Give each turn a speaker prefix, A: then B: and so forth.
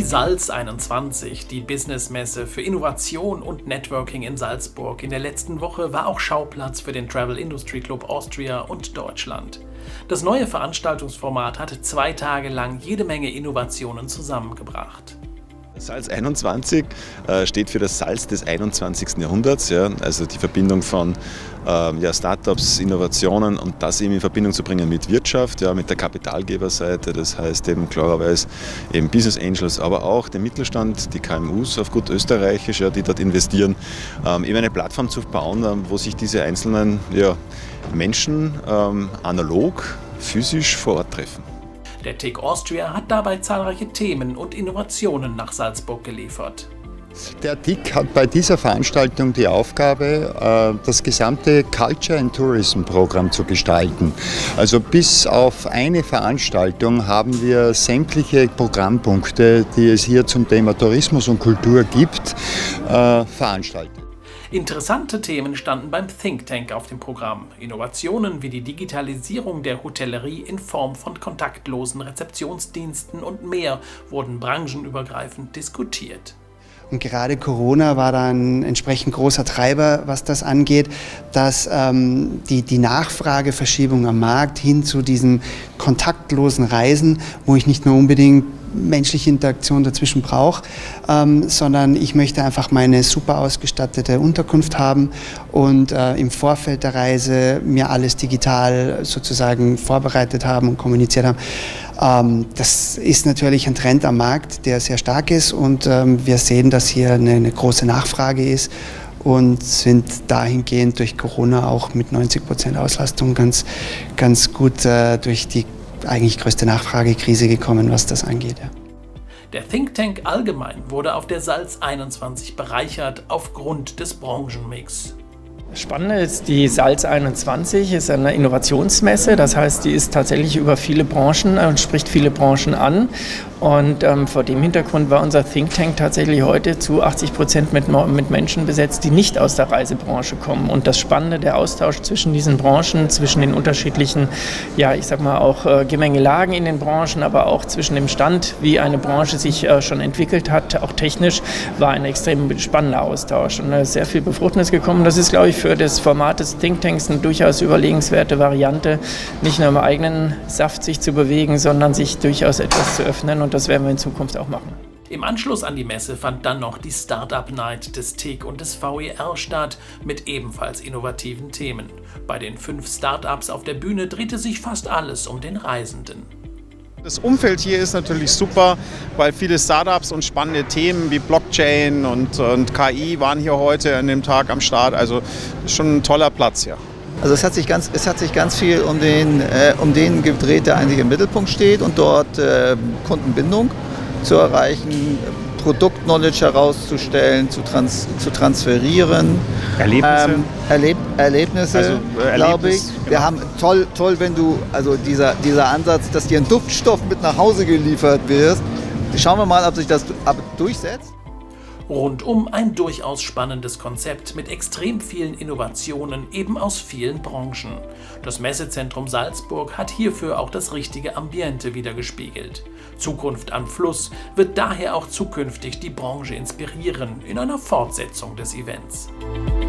A: Salz21, die Businessmesse für Innovation und Networking in Salzburg. In der letzten Woche war auch Schauplatz für den Travel Industry Club Austria und Deutschland. Das neue Veranstaltungsformat hatte 2 Tage lang jede Menge Innovationen zusammengebracht.
B: Salz21 steht für das Salz des 21. Jahrhunderts, ja, also die Verbindung von Startups, Innovationen und das eben in Verbindung zu bringen mit Wirtschaft, ja, mit der Kapitalgeberseite, das heißt eben klarerweise eben Business Angels, aber auch der Mittelstand, die KMUs auf gut österreichisch, ja, die dort investieren, eben eine Plattform zu bauen, wo sich diese einzelnen Menschen analog, physisch vor Ort treffen.
A: Der TIC Austria hat dabei zahlreiche Themen und Innovationen nach Salzburg geliefert.
C: Der TIC hat bei dieser Veranstaltung die Aufgabe, das gesamte Culture and Tourism Programm zu gestalten. Also bis auf eine Veranstaltung haben wir sämtliche Programmpunkte, die es hier zum Thema Tourismus und Kultur gibt, veranstaltet.
A: Interessante Themen standen beim Think Tank auf dem Programm. Innovationen wie die Digitalisierung der Hotellerie in Form von kontaktlosen Rezeptionsdiensten und mehr wurden branchenübergreifend diskutiert.
D: Und gerade Corona war da ein entsprechend großer Treiber, was das angeht, dass die Nachfrageverschiebung am Markt hin zu diesen kontaktlosen Reisen, wo ich nicht nur unbedingt menschliche Interaktion dazwischen brauche, sondern ich möchte einfach meine super ausgestattete Unterkunft haben und im Vorfeld der Reise mir alles digital sozusagen vorbereitet haben und kommuniziert haben. Das ist natürlich ein Trend am Markt, der sehr stark ist und wir sehen, dass hier eine große Nachfrage ist und sind dahingehend durch Corona auch mit 90% Auslastung ganz gut durch die eigentlich größte Nachfragekrise gekommen, was das angeht. Ja.
A: Der Think Tank allgemein wurde auf der Salz21 bereichert aufgrund des Branchenmix.
E: Das Spannende ist, die Salz21 ist eine Innovationsmesse, das heißt, die ist tatsächlich über viele Branchen und spricht viele Branchen an. Und vor dem Hintergrund war unser Think Tank tatsächlich heute zu 80% mit Menschen besetzt, die nicht aus der Reisebranche kommen. Und das Spannende, der Austausch zwischen diesen Branchen, zwischen den unterschiedlichen, ich sag mal auch Gemengelagen in den Branchen, aber auch zwischen dem Stand, wie eine Branche sich schon entwickelt hat, auch technisch, war ein extrem spannender Austausch. Und da ist sehr viel Befruchtendes gekommen. Das ist, glaube ich, für das Format des Think Tanks eine durchaus überlegenswerte Variante, nicht nur im eigenen Saft sich zu bewegen, sondern sich durchaus etwas zu öffnen. Und das werden wir in Zukunft auch machen.
A: Im Anschluss an die Messe fand dann noch die Startup Night des TIC und des VER statt, mit ebenfalls innovativen Themen. Bei den 5 Startups auf der Bühne drehte sich fast alles um den Reisenden.
F: Das Umfeld hier ist natürlich super, weil viele Startups und spannende Themen wie Blockchain und KI waren hier heute an dem Tag am Start. Also ist schon ein toller Platz hier.
G: Also es hat sich ganz viel um den gedreht, der eigentlich im Mittelpunkt steht und dort Kundenbindung zu erreichen, Produktknowledge herauszustellen, zu transferieren. Erlebnisse, also, glaube ich. Genau. Wir haben toll, wenn du, also dieser Ansatz, dass dir ein Duftstoff mit nach Hause geliefert wird. Schauen wir mal, ob sich das durchsetzt.
A: Rundum ein durchaus spannendes Konzept mit extrem vielen Innovationen eben aus vielen Branchen. Das Messezentrum Salzburg hat hierfür auch das richtige Ambiente widergespiegelt. Zukunft am Fluss wird daher auch zukünftig die Branche inspirieren in einer Fortsetzung des Events.